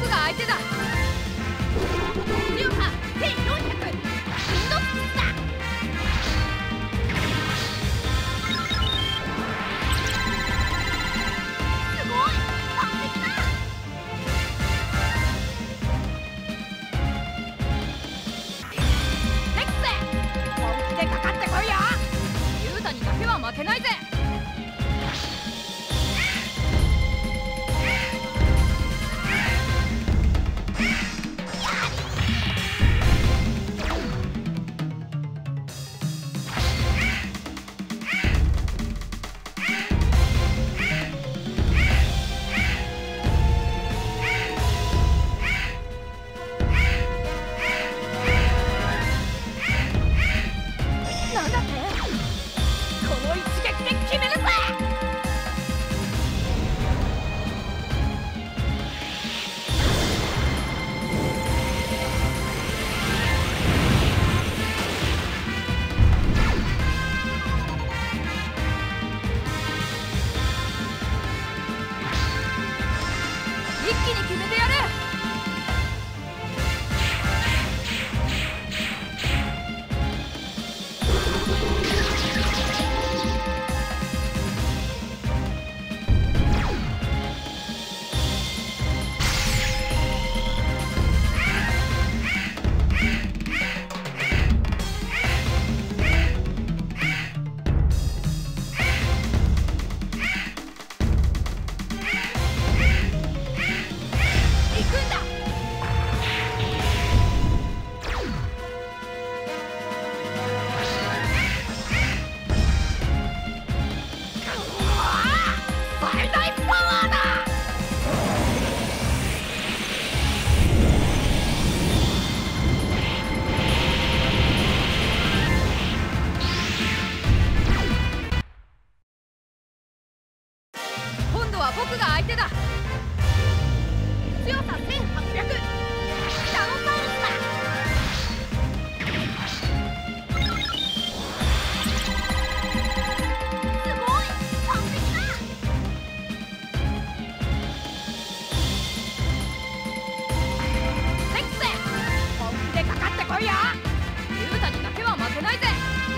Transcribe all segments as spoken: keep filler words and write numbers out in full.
僕が相手だ。強させんよんひゃく、インドスだ。すごい完璧だ。レックス本気でかかってこいよ。ユータにだけは負けないぜ。一気に決めてやる。今度は僕が相手だ。強させんはっぴゃく、シャノサウルスだ。すごい完璧だ。レックス本気でかかってこいよ。ユータにだけは負けないぜ。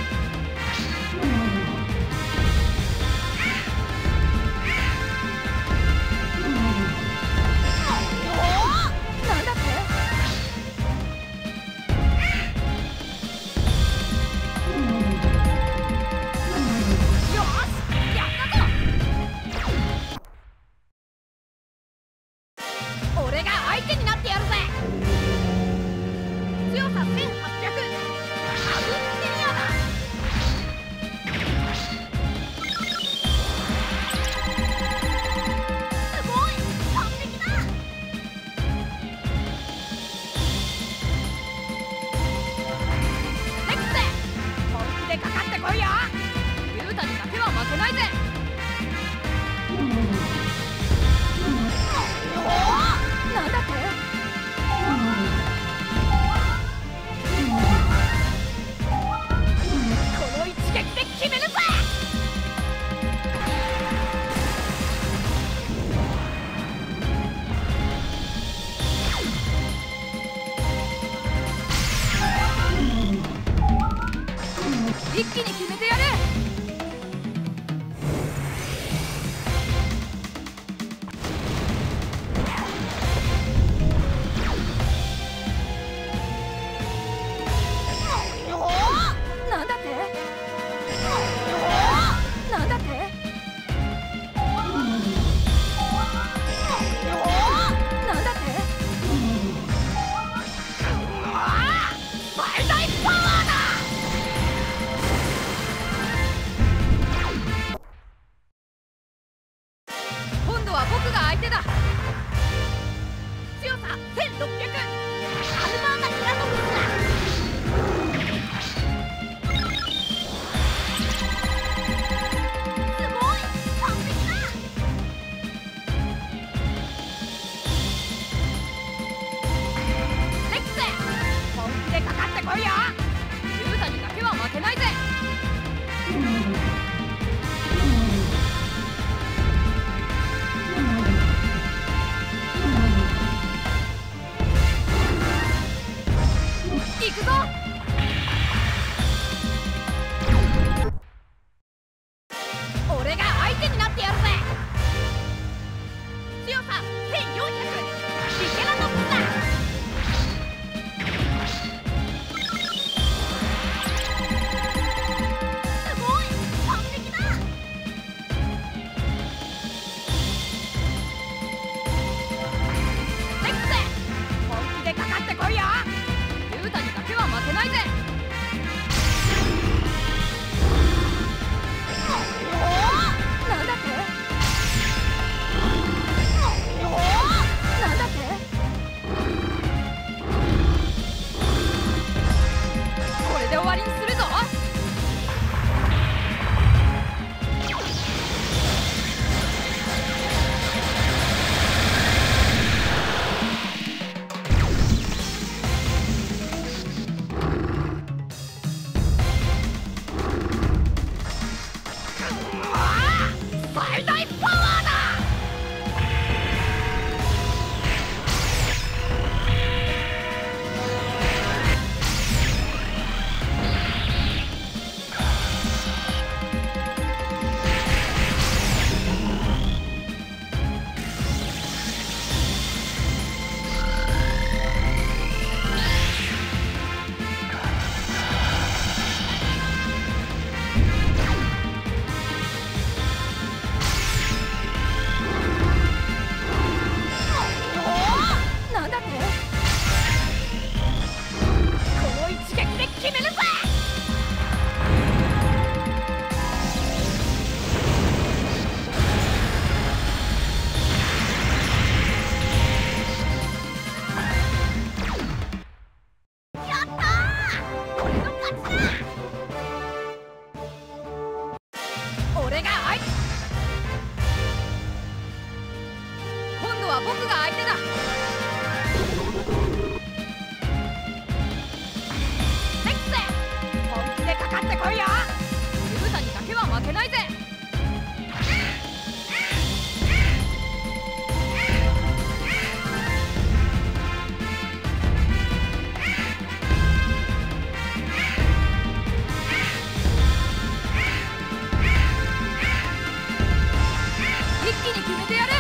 俺が相手になってやるぜ。強させんはっぴゃく、アブステリアだ。すごい完璧だ。レックス本気でかかってこいよ。ユータにだけは負けないぜ。なんだって？この一撃で決めるぜ！一気に決めてやる！なんだって？なんだって？なんだって？最大パワーだ！今度は僕が相手だ。強させんろっぴゃく、アルマーナ・ティラノフスだ。来いよ。ユータにだけは負けないぜ。 は僕が相手だ。レックス、本気でかかってこいよ。ユータにだけは負けないぜ。一気に決めてやる。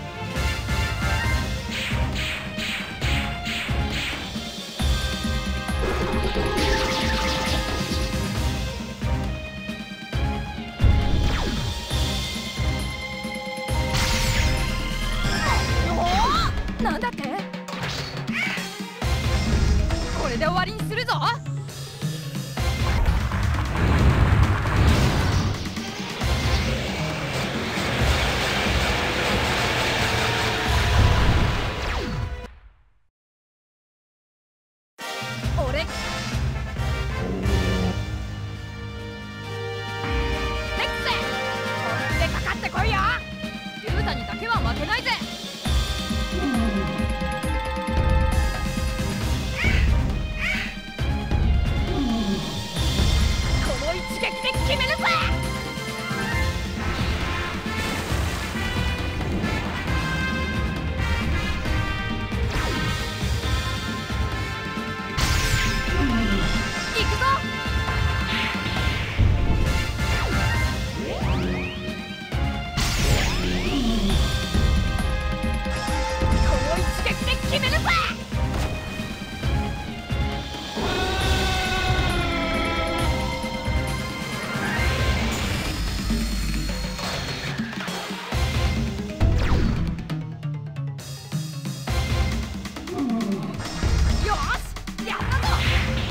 なんだって？これで終わりにするぞ。俺レックス、本気でかかってこいよ。ユータにだけは負けないぜ。この一撃で決めるぜ。行くぞ。この一撃で決めるぜ。よし、やったぞ。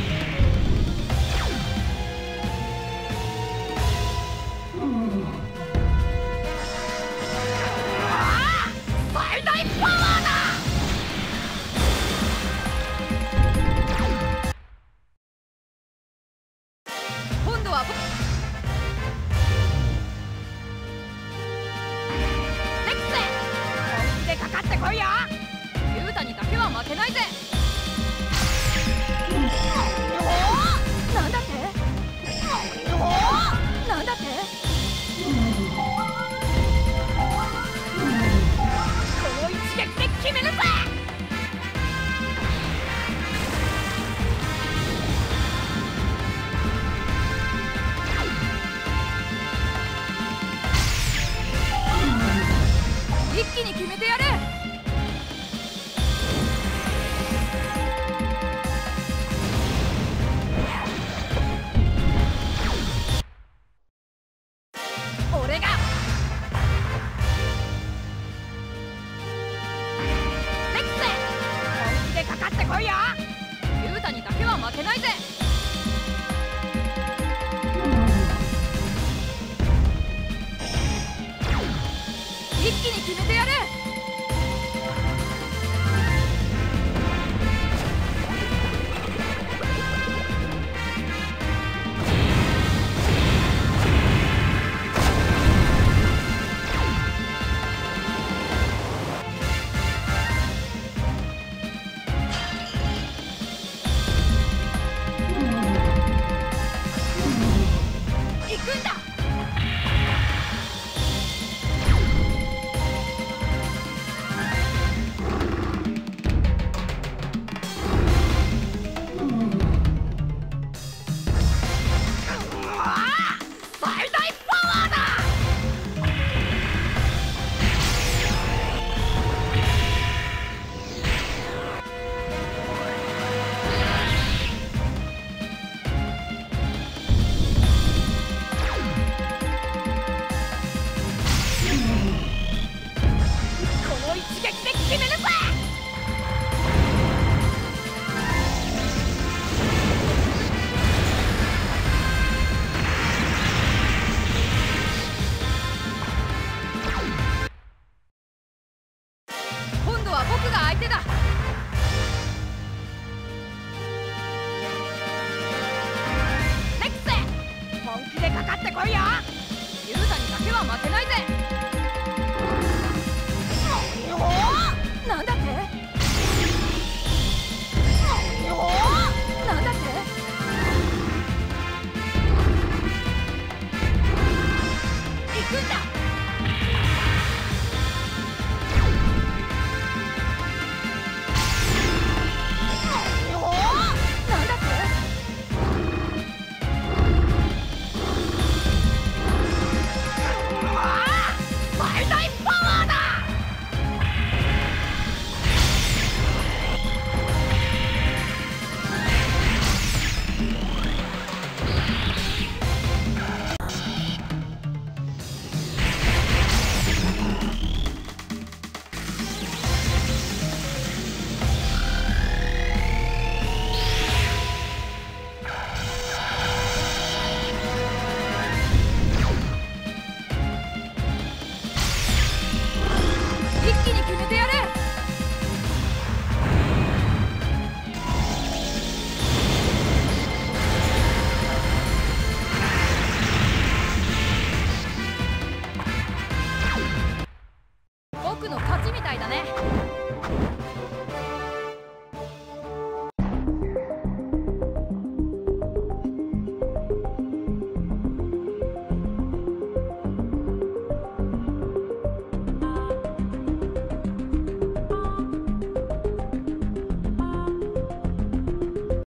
ああ、最大パワーだ。今度は僕レックス、本気でかかってこいよ。ユータにだけは負けないぜ。おお、なんだって？おお、なんだって？この一撃で決めるぜ。一気に決めてやる。俺がレックス、本気でかかってこいよ。ユータにだけは負けないぜ。一気に決めてやる。行くんだ。最大パワーだ。この一撃で決めるぜ。今度は僕が相手だ。レックス、本気でかかってこいよ。ユータにだけは負けないぜ。おお、 僕の勝ちみたいだね。